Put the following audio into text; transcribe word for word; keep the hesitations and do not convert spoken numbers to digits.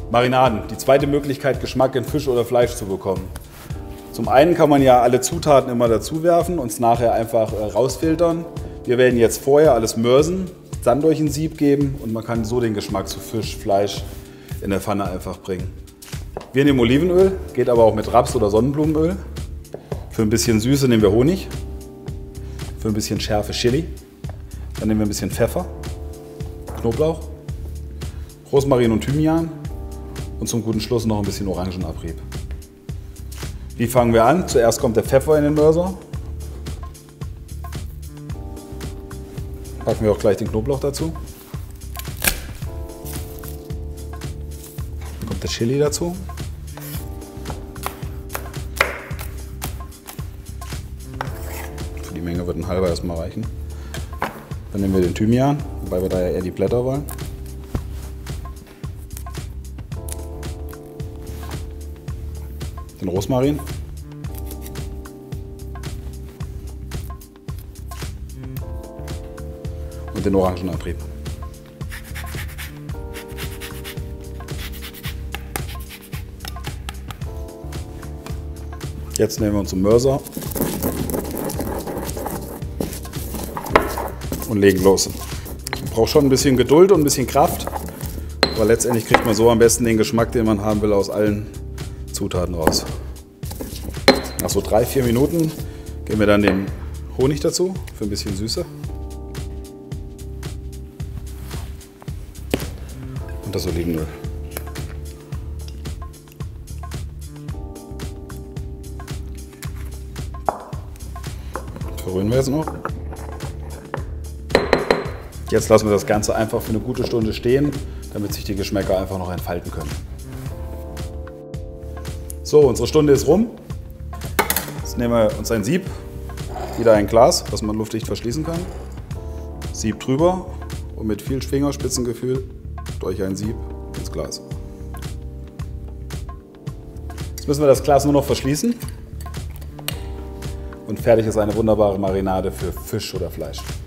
Marinaden, die zweite Möglichkeit, Geschmack in Fisch oder Fleisch zu bekommen. Zum einen kann man ja alle Zutaten immer dazu werfen und es nachher einfach äh, rausfiltern. Wir werden jetzt vorher alles mörsen, dann durch ein Sieb geben und man kann so den Geschmack zu Fisch, Fleisch in der Pfanne einfach bringen. Wir nehmen Olivenöl, geht aber auch mit Raps- oder Sonnenblumenöl. Für ein bisschen Süße nehmen wir Honig, für ein bisschen Schärfe Chili. Dann nehmen wir ein bisschen Pfeffer, Knoblauch, Rosmarin und Thymian und zum guten Schluss noch ein bisschen Orangenabrieb. Wie fangen wir an? Zuerst kommt der Pfeffer in den Mörser. Packen wir auch gleich den Knoblauch dazu. Dann kommt der Chili dazu. Für die Menge wird ein halber erstmal reichen. Dann nehmen wir den Thymian, wobei wir da ja eher die Blätter wollen. Den Rosmarin. Und den Orangenabrieb. Jetzt nehmen wir uns einen Mörser und legen los. Man braucht schon ein bisschen Geduld und ein bisschen Kraft, aber letztendlich kriegt man so am besten den Geschmack, den man haben will, aus allen Zutaten raus. Nach so drei, vier Minuten geben wir dann den Honig dazu für ein bisschen Süße. Und das Olivenöl. Verrühren wir jetzt noch. Jetzt lassen wir das Ganze einfach für eine gute Stunde stehen, damit sich die Geschmäcker einfach noch entfalten können. So, unsere Stunde ist rum. Jetzt nehmen wir uns ein Sieb, wieder ein Glas, das man luftdicht verschließen kann. Sieb drüber und mit viel Fingerspitzengefühl durch ein Sieb ins Glas. Jetzt müssen wir das Glas nur noch verschließen und fertig ist eine wunderbare Marinade für Fisch oder Fleisch.